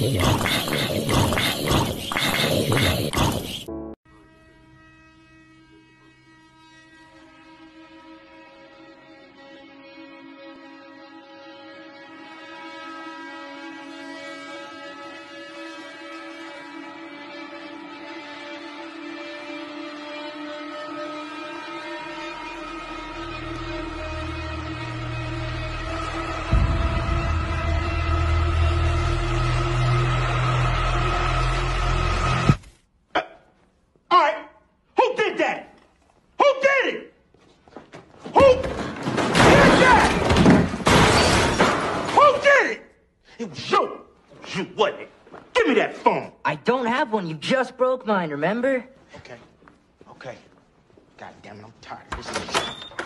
It was you. It was you, wasn't it? Give me that phone. I don't have one. You just broke mine, remember? Okay. Okay. God damn it, I'm tired of this shit.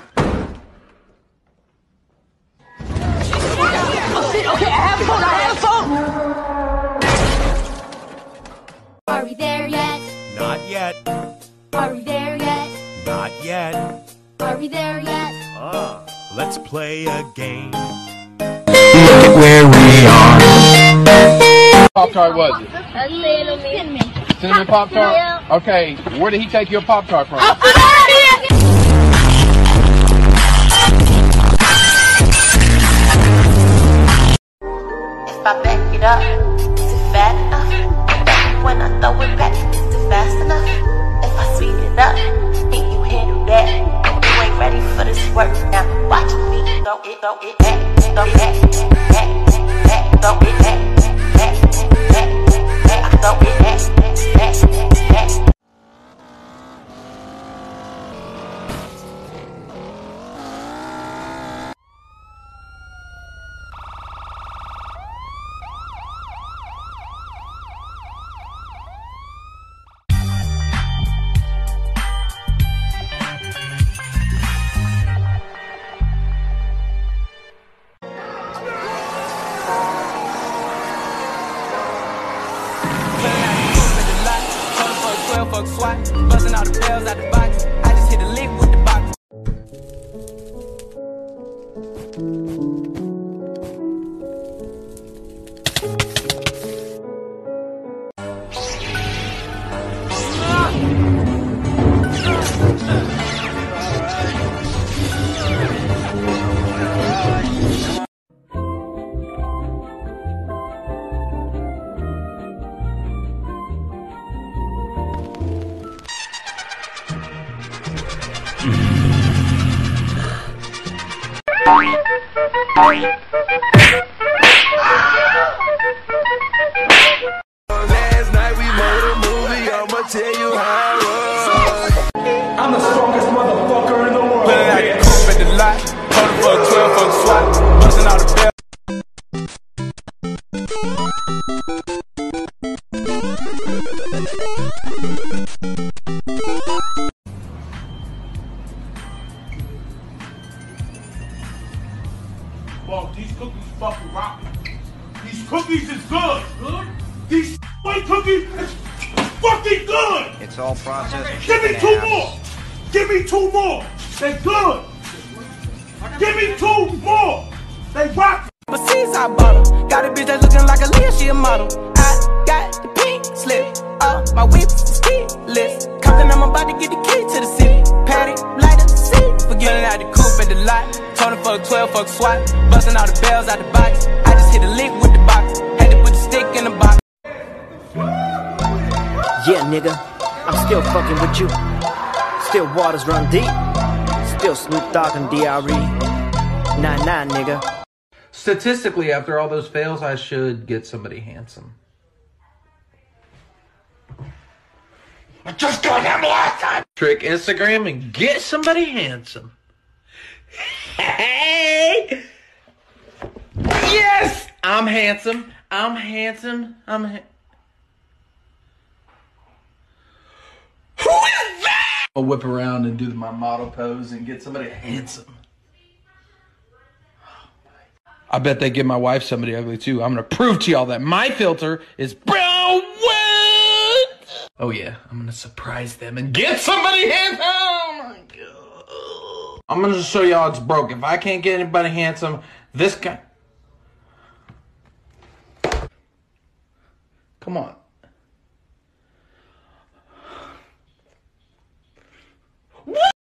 Oh, shit. Okay, I have a phone. I have a phone. Are we there yet? Not yet. Are we there yet? Not yet. Are we there yet? Let's play a game. Look at where we are. Pop-Tart was it? A cinnamon. Cinnamon Pop-Tart? Yeah. Okay, where did he take your Pop-Tart from? If I back it up, is it fat enough? When I throw it back, is it fast enough? If I speed it up, can you handle that? You ain't ready for this work, now watch me throw it back, throw it back, throw it back, throw it back. Fuck SWAT, busting all the bells out the box. I just hit a lick with the box. Last night we made a movie, I'ma tell you how it was. I'm the strongest motherfucker in the world. Put it like a coupe at the lot. Told for 12 for SWAT, busting all the bells. Well, these cookies fucking rockin'. These cookies is good. These white cookies is fucking good. It's all processed. Give me two more. Give me two more. They good. Give me two more. They rock. But since I bought her, got a bitch that looking like a Leah, she a model. I got the pink slip, my whips is keyless. Compton, I'm about to get the key to the city. Patty, light up the seat, forgetting out the coupe at the lot. Told her fuck 12, fuck SWAT, busting all the bells out the box. I just hit a lick with the box, had to put the stick in the box. Yeah, nigga. I'm still fucking with you. Still waters run deep. Still Snoop Dogg and D.R.E. 9-9, nigga. Statistically, after all those fails, I should get somebody handsome. I just got him last time. Trick Instagram and get somebody handsome. Hey! Yes! I'm handsome. I'm handsome. Who is that? I'll whip around and do my model pose and get somebody handsome. I bet they give my wife somebody ugly too. I'm gonna prove to y'all that my filter is brown wet. Oh yeah, I'm gonna surprise them and get somebody handsome. Oh my god. I'm gonna show y'all it's broke. If I can't get anybody handsome, this guy. Come on.